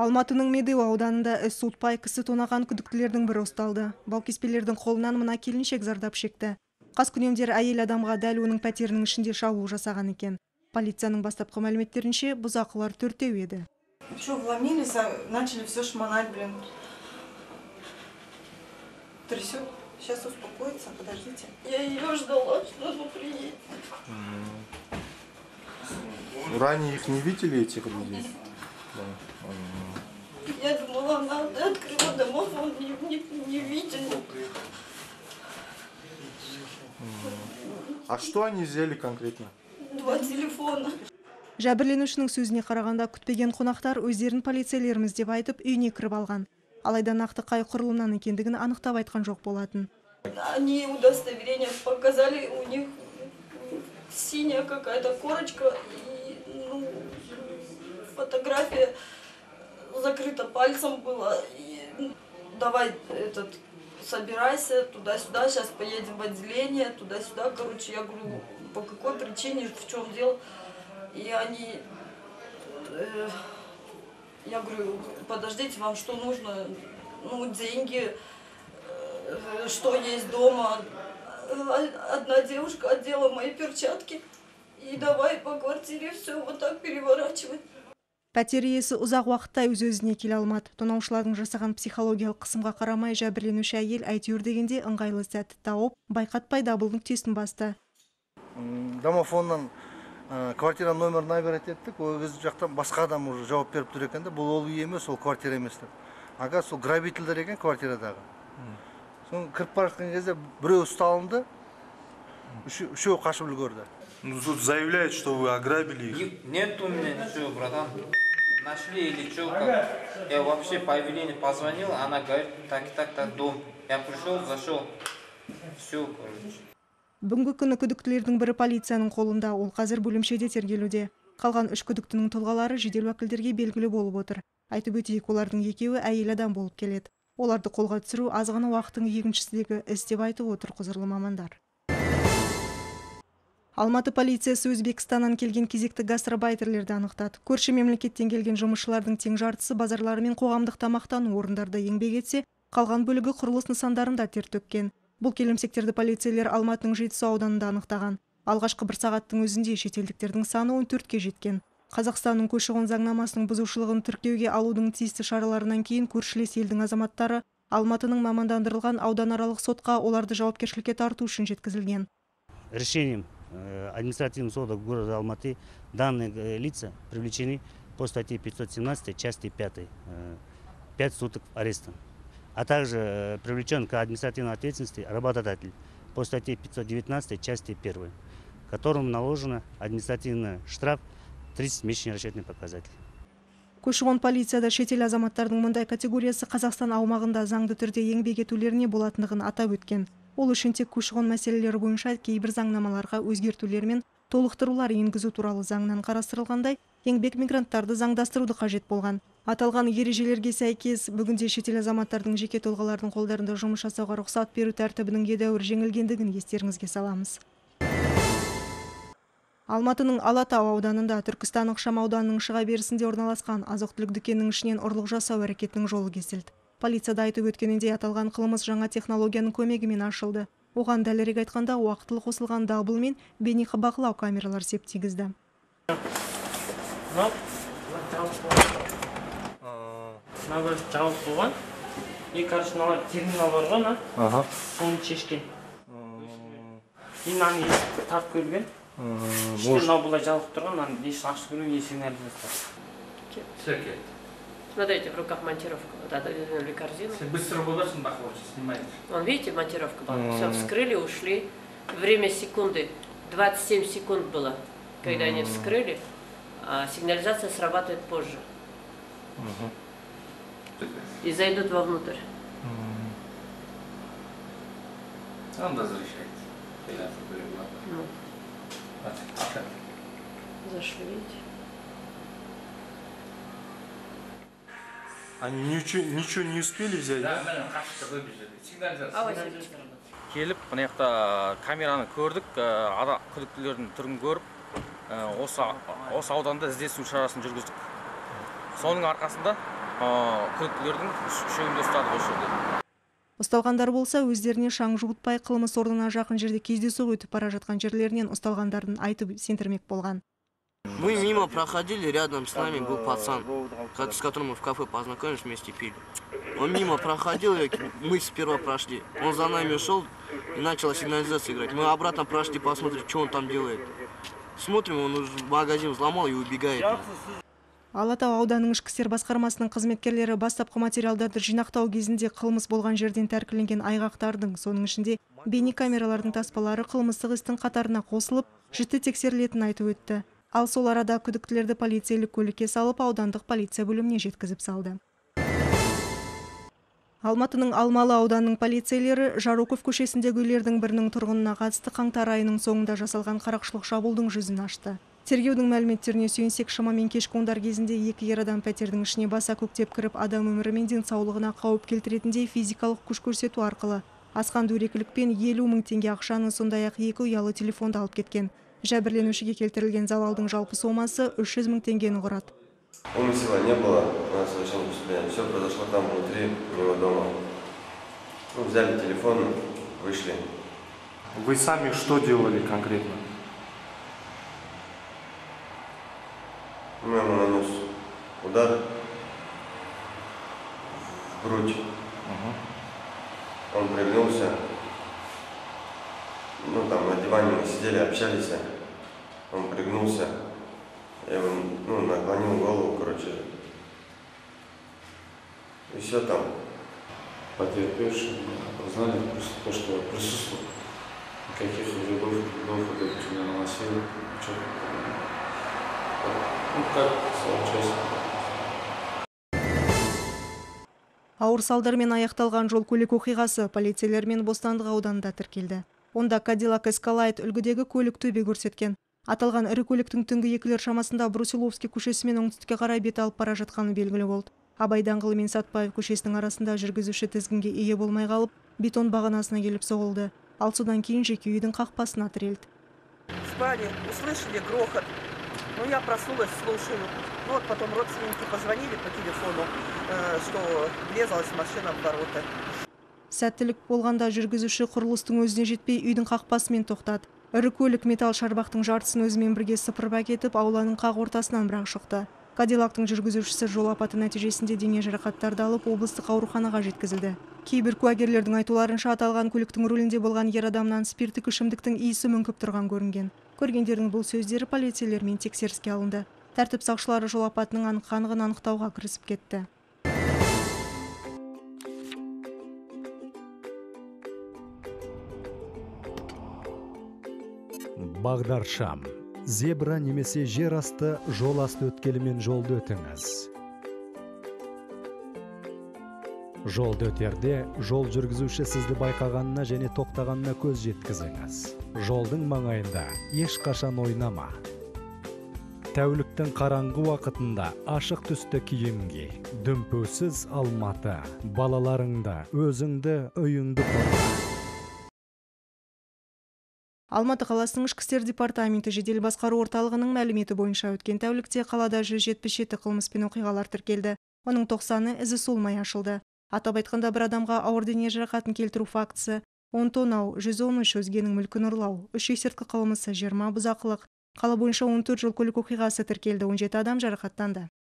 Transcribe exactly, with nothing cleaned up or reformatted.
Алматының Медеу ауданында іс суытпай кісі тонаған күдіктілердің бірі ұсталды. Баукеспелердің қолынан мына келіншек зардап шекті. Қаскүнемдер әйел адамға дәл оның пәтерінің ішінде шабуыл жасаған екен. Полицияның бастапқы мәліметтерінше бұзақылар төртеу еді. Что, вломились, начали все шмонать, блин. Трясет. Сейчас успокоится, подождите. Я ее ждала, что она приедет. Ранее их не видели, этих людей? Я думала, она открыла домофон, не, не, не видели. А что они взяли конкретно? Два телефона. Жәбірленушінің сөзіне қарағанда күтпеген қонақтар өздерін полицейлеріміз деп айтып үйіне кіріп алған. Алайда нақты қай құрылымнан екендігін анықтап айтқан жоқ болатын. Они удостоверение показали, у них синяя какая-то корочка и ну, фотография закрыта пальцем была. И, давай этот собирайся туда-сюда, сейчас поедем в отделение, туда-сюда. Короче, я говорю, по какой причине, в чем дело. И они, э, я говорю, подождите, вам что нужно? Ну, деньги, э, что есть дома. Одна девушка одела мои перчатки. И давай по квартире все вот так переворачивать. Пәтер иесі ұзақ уақытта өз-өзіне келе алмады. Тонаушылардың жасаған психологиялық қысымға қарамай жәбірленуші әйел әйтеуір дегенде ыңғайлы сәтті тауып, байқатпай дабыл нүктесін басты. Домофоннан квартира номер набирать еттік, ол кез жақтан басқа адам уже жауап беріп тұр екен де, бұл ол үй емес, ол квартира емес деп. Ага, сол грабительдер екен квартирадағы. Соң кіріп бара жатқан кезде біреу ұсталынды, үшеу қашып үлгерді. Ну, тут заявляют, что вы ограбили их. Нет у меня ничего, братан. Нашли или что, как? Я вообще по объявлению позвонил, она говорит, так и так, так, дом. Я пришел, зашел, все, короче. Бүгінгі күні күдіктілердің бірі полицияның қолында, ол қазір бөлімшеде тергелуде. Қалған үш күдіктінің тұлғалары жедел уәкілдерге белгілі болып отыр. Айтып өтейік, олардың екеуі әйел адам болып келеді. Оларды қолға түсіру аз ғана уақыттың екіншісіндегі іс деп айтып отыр құзырлы мамандар. Алматы полициясы Өзбекстаннан келген кезекті гастарбайтерлерді анықтады. Көрші мемлекеттен келген жұмысшылардың тең жартысы базарлары мен қоғамдық тамақтану орындарда еңбек етсе, қалған бөлігі құрылыс нысандарында тер төккен. Бұл келімсектерді полицейлер Алматының Жетісу ауданында анықтаған. Алғашқы бір сағаттың өзінде шетелдіктердің саны он төртке жеткен. Қазақстанның көші-қон заңнамасының бұзушылығын тіркеуге алудың тиісті шараларынан кейін көршілес елдің азаматтары Алматының мамандандырылған ауданаралық сотқа оларды жауапкершілікке тарту үшін жеткізілген. Решением административного суда города Алматы данные лица привлечены по статье пятьсот семнадцать части пятой, пять суток ареста. А также привлечен к административной ответственности работодатель по статье пятьсот девятнадцать части первой, которому наложено административный штраф тридцать месячный расчетный показатель. Көші-қон полицияда шетел азаматтардың мұндай категориясы Қазақстан аумағында заңды түрде еңбек етулеріне болатындығын атап өткен. Ол үшін тек көші-қон мәселелері бойынша кейбір заңнамаларға өзгертулер мен толықтырулар енгізу туралы заңнан қарастырылғандай, еңбек мигранттарды заңдастыруды қажет болған. Аталған ережелерге сәйкес, бүгінде шетел азаматтардың жеке тұлғалардың қолдарында жұмыс жасауға рұқсат беру тәртібінің едәуір жеңілгендігін естеріңізге саламыз. Алматының Алатау ауданында Түркістан ықшам ауданының шыға берісінде орналасқан азық-түлік дүкенінің ішінен ұрлық жасау әрекетінің жолы кесілді. Полицияда айтып өткенінде аталған қылмыс жаңа технологияның көмегімен ашылды. Оған дәлірек айтқанда уақытылы қосылған дабыл мен бейнебақылау камералар сеп тигізді. Мына жауып болған. И короче, мына терминал бар ғой, ана. Соны шешкен. И мынаны есікті тартып көрген. Мынау бұлай жабылып тұрған, мынаны есігін ашып көрген, есігін әлі жасады. Все, Кет. Смотрите, в руках монтировка. Вот это вернули корзину. Быстро будешь, бахлочь, снимаете. Вон, видите, монтировка была. Все вскрыли, ушли. Время секунды. двадцать семь секунд было, когда они вскрыли. А сигнализация срабатывает позже. И зайдут вовнутрь. Он разрешает. Ну. Зашли, видите. Они ничего, ничего не успели взять, да? Да, қашықта выбежали. Сигнализация. Келіп, мына жақта камераны көрдік, күдіктілердің түрін көріп, осы ауданда іздестіру шарасын жүргіздік. Соның арқасында күдіктілердің үшеуін де ұстадық осы жерде. Ұсталғандар болса, өздеріне шаң жуытпай қылмыс орнына жақын жерде кездесу өтіп бара жатқан жерлерінен ұсталғандарын айтып сендірмек болған. Мы мимо проходили, рядом с нами был пацан, с которым мы в кафе познакомились, вместе пили. Он мимо проходил, мы сперва прошли. Он за нами ушел и начал сигнализацию играть. Мы обратно прошли посмотреть, что он там делает. Смотрим, он уже магазин взломал и убегает. Алатау ауданының ішкі істер басқармасының қызметкерлері бастапқы материалдарды жинақтау кезінде қылмыс болған жерден тәркіленген айғақтардың, соның ішінде бейнекамералардың таспалары қылмыстық істің қатарына қосылып, жіті тексерілетінін айтып өтті. Ал сол арада күдіктілерді полицейлік көлікке салып, аудандық полиция бөліміне жеткізіп салды. Алматының Алмалы ауданының полицейлері Жароков көшесіндегі үйлердің бірінің тұрғынына қатысты қаңтар айының соңында жасалған қарақшылық шабуылдың жүзін ашты. Тергеудің мәліметтеріне сүйенсек, шамамен кешкі ондар кезінде екі ер адам пәтердің ішіне баса көктеп кіріп, адам өмірі мен денсаулығына қауіп келтіретіндей физикалық күш көрсету арқылы асқан дөрекілікпен елу мың теңге ақшаны, сондай-ақ екі ұялы телефонды алып кеткен. Жәбірленушіге келтірілген залалдың жалпы сомасы үш жүз мың теңгені құрады. Умысела не было, у нас совершенно впечатление. Все произошло там внутри моего дома. Ну, взяли телефон, вышли. Вы сами что делали конкретно? Ну, ему нанес удар в грудь. Угу. Он пригнулся. Ну, там на диване мы сидели, общались. Он пригнулся. Я его, ну, наклонил голову, короче. И все там. Потерпевшие узнали то, что присутствовал. Никаких вредов, вредов это не наносил. Ну, как соучастник. Ауыр салдармен аяқталған жол көлік оқиғасы полицейлермен Бостандық ауданында тіркелді. Онда Cadillac Escalade үлгідегі көлік төбе көрсеткен. Аталған ірі көліктің түнгі екілер шамасында Брусиловский көшесімен оңтүстікке қарай бет алып бара жатқаны белгілі болды. Абай даңғылы мен Сатпаев көшесінің арасында жүргізуші тізгінге ие болмай қалып, бетон бағанасына келіп соғылды. Ал содан кейін жеке үйдің қақпасына тірелді. Спали, услышали грохот. Ну, я проснулась, слушаю. Ну, вот потом родственники позвонили по телефону, что врезалась машина в ворота. Сәттілік болғанда жүргізуші құрылыстың өзіне жетпей үйдің қақпасымен тоқтады. Ірі көлік металл шарбақтың жартысын өзімен бірге сыпырып әкетіп, ауланың қақ ортасынан бірақ шықты. Кадиллактың жүргізушісі жол апаты нәтижесінде дене жарақаттарды алып, облыстық ауруханаға жеткізілді. Кейбір куәгерлердің айтуларынша, аталған көліктің рөлінде болған ер адамнан спирттік ішімдіктің иісі мүңкіп тұрған көрінген. Көргендердің бұл сөздері полицейлермен тексеріске алынды. Тәртіп сақшылары жол апатының анық-қанығын анықтауға кірісіп кетті. Бағдаршам. Зебра немесе жер асты жол асты өткелімен жолды өтіңіз. Жолды өтерде жол жүргізуші сізді байқағанына және тоқтағанына көз жеткізіңіз. Жолдың маңайында ешқашан ойнама. Тәуліктің қараңғы уақытында ашық түсті киімге, дүмпусіз Алматы, балаларыңда өзіңді, үйіңді қорға. Алматы қаласының ішкі істер департаменті жедел басқару орталығының мәліметі бойынша өткен тәулікте қалада жүз жетпіс жеті қылмыс пен оқиғалар тіркелді. Оның тоқсаны ізі суымай ашылды. Атап айтқанда бір адамға ауыр дене жарақатын келтіру фактісі, он тонау, жүз он үш өзгенің мүлкін ұрлау, үш есірткі қылмысы, жиырма бұзақылық. Қала бойынша он төрт жол көлік оқиғасы тіркелді, он жеті адам жарақаттанды.